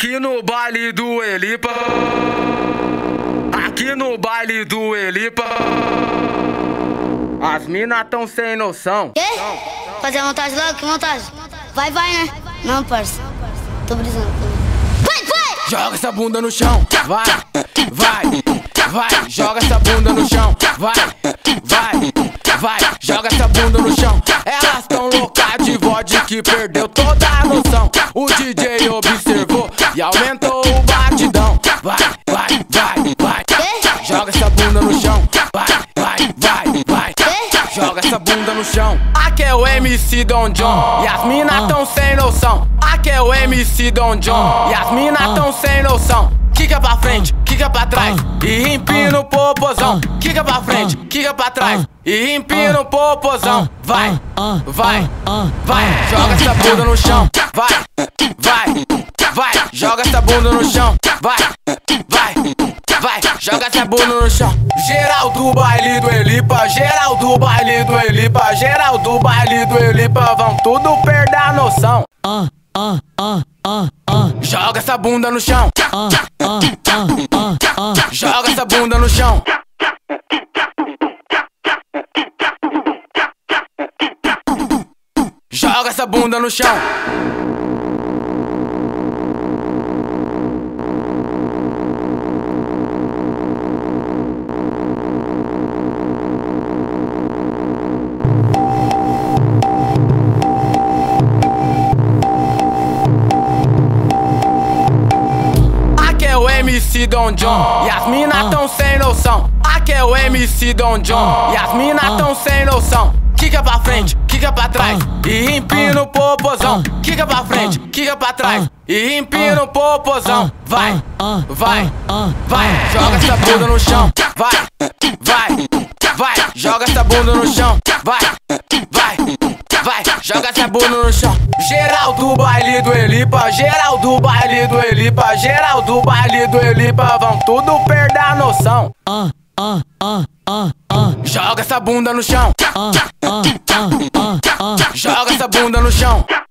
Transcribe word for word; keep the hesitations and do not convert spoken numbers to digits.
Aqui no baile do Elipa, aqui no baile do Elipa, as mina tão sem noção. Quê? Fazer a montagem logo? Que montagem? Vai, vai, né? Não, parça. Tô brisando. Vai, vai! Joga essa bunda no chão, vai, vai, vai. Joga essa bunda no chão, vai, vai, vai. Joga essa bunda no chão. Elas tão loucas de vodka que perdeu toda a noção. O D J observou e aumentou o batidão. Vai, vai, vai, vai. Quê? Joga essa bunda no chão, vai, vai, vai, vai. Quê? Joga essa bunda no chão. Aqui é o M C Don John e as mina tão sem noção. Aqui é o M C Don John e as mina tão sem noção. Quica pra frente, quica pra trás e empina o popozão. Quica pra frente, quica pra trás e empina o popozão. Vai, vai, vai. Joga essa bunda no chão. Vai, vai, vai. Joga essa bunda no chão. Vai, vai, vai. Joga essa bunda no chão. Geral do baile do Elipa, geral do baile do Elipa, geral do baile do Elipa, vão tudo perder a noção. Joga essa bunda no chão. Joga essa bunda no chão. Joga essa bunda no chão. M C Don John e as mina tão sem noção. Aqui é o M C Don John e as mina tão sem noção. Quica pra frente, quica pra trás e empina o popozão. Quica pra frente, quica pra trás e empina o popozão. Vai, vai, vai. Joga essa bunda no chão. Vai, vai, vai. Joga essa bunda no chão. Vai, vai, vai. Joga essa bunda no chão. Geral do baile do Elipa, geral do baile do Elipa, geral do baile do Elipa, vão tudo perder a noção. Joga essa bunda no chão. Joga essa bunda no chão.